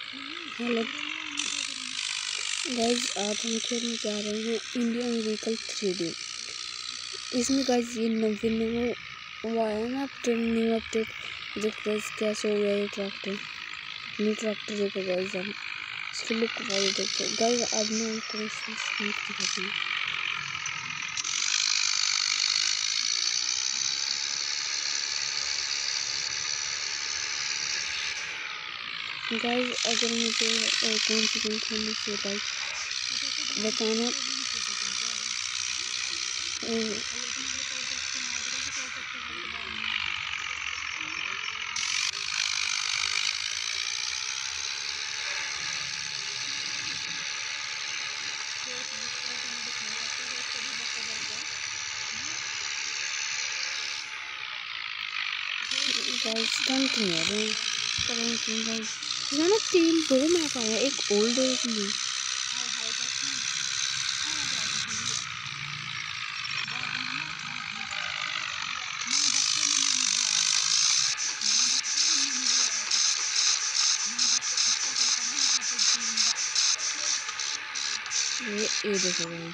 Hello guys, आज हम खेलने जा रहे हैं इंडियन व्हीकल 3D। इसमें गाइज ये वो आया ना अपडेट, न्यू अपडेट। देखो गाइज कैसे हो गया ये ट्रैक्टर, न्यू ट्रैक्टर। देखो गाइज हम इसके लुक वाले देखो गाइज। अब मैं उनको दिखाती हूँ गाइज। अगर मुझे कौन सी गेम खेलनी चाहिए गाइज बताना। गाइज स्टंट नहीं आ रहे गाइज। इसमें ना 2 मैप आए हैं, एक ओल्ड और एक न्यू। ये देखो भाई,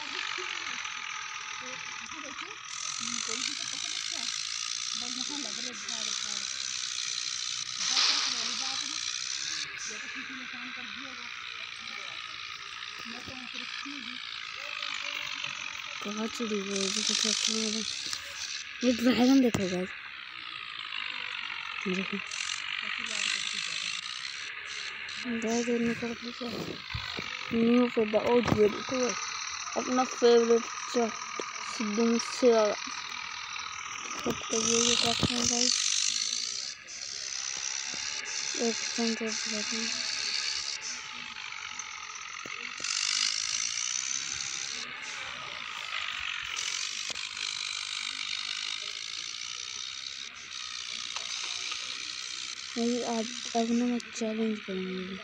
कहाँ चली गई ट्रैक्टर। ये ड्रैगन देखो गाइस, देखो ड्रैगन निकल न्यू पैदा। और ये देखो अपना फेवरेट सिद्धू मूसेवाला सबका ये ट्रैक्टर है गाइस। एक सेंटर आज अब ना मैं चैलेंज करूँगी।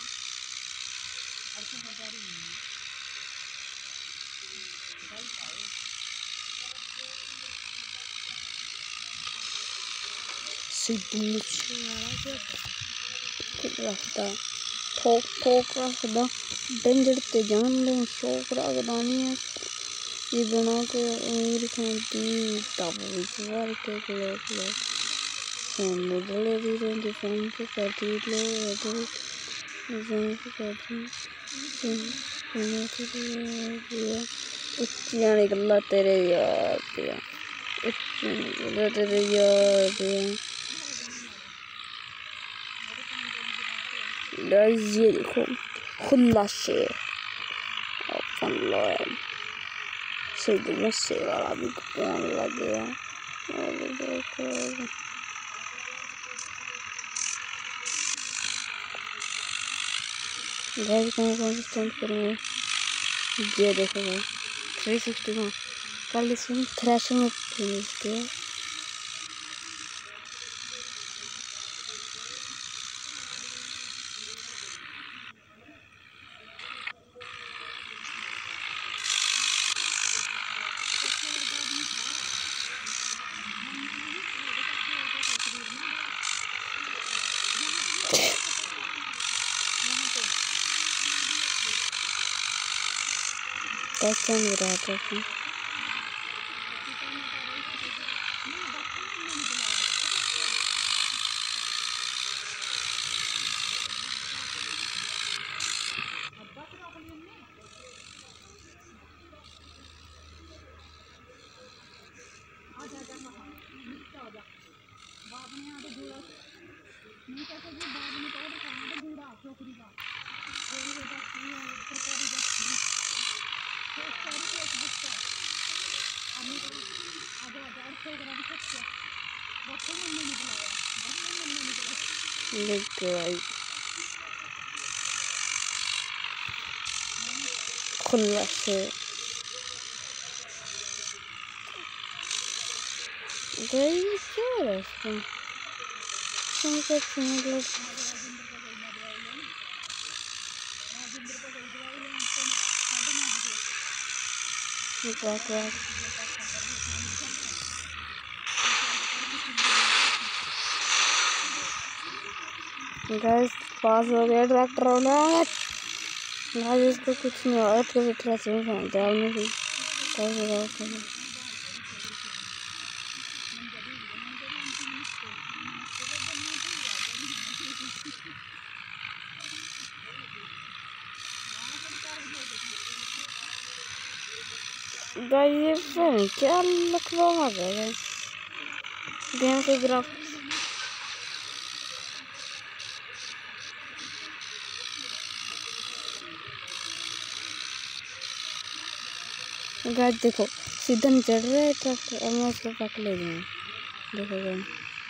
सिद्धू मूसेवाला रखता ठोक रखता डेंजर ते जान लें शौक रखता नहीं है। ये बना के अमीर खाती टावर के लोग फोन में डले भी रहेंगे। फोन पे करती लोग उच्चियां निकला तेरे यार पिया, उच्चियां निकला तेरे यार पिया। गाइस ये देखो खुला शेर अपन लॉयल सिद्धू मूसेवाला भी कौन लग गया। गाइस कौन से स्टंट करूँगा। ये देखो भाई 360 में कल इसमें थ्रैशर में फिनिश किया। कैसा नहीं रहा था खुला से गई क्या हो रहा है इसका गाइस पास हो गया ट्रैक्टर वाला। आज इसको कुछ नहीं हुआ, तो ट्रैक्टर में फेंकते हैं नहीं गाइस। ये फिर क्या लखवा आ गया गेम के ग्राफिक्स। गाइस देखो सीधा नहीं चढ़ रहा है ट्रैक्टर, अब मैं इसको पकड़ ले रही हूँ। देखो गाइस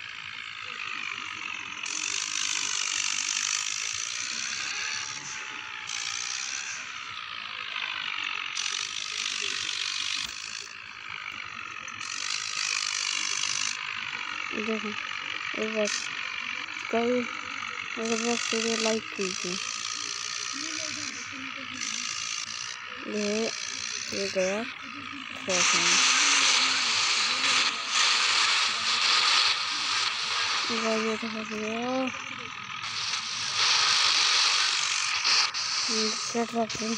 देखो बस गाइस, अगर बस वीडियो लाइक कीजिए। ये गया ये तो फंस गया क्या ट्रैक्टर।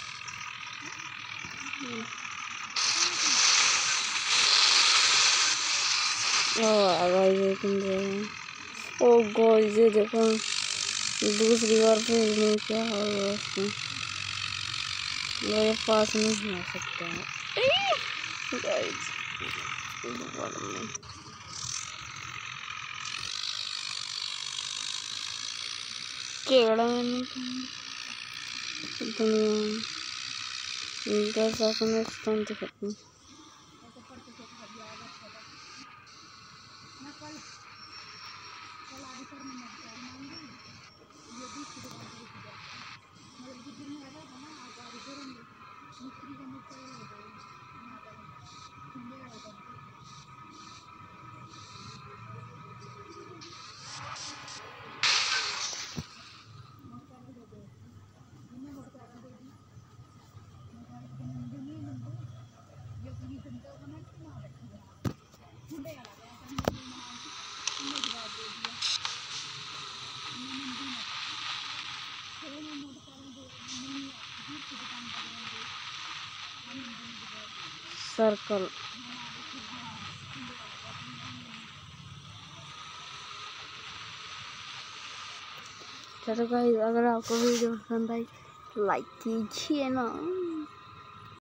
ओ गाइस ये देखो दूसरी बार फिर नहीं क्या होगा उसमें, मेरे पास नहीं आ सकता है गाइस। केड़ा मैंने दुनिया दस अपने स्थान तक अपनी सर्कल। चलो गाइस अगर आपको वीडियो पसंद आई लाइक कीजिए ना।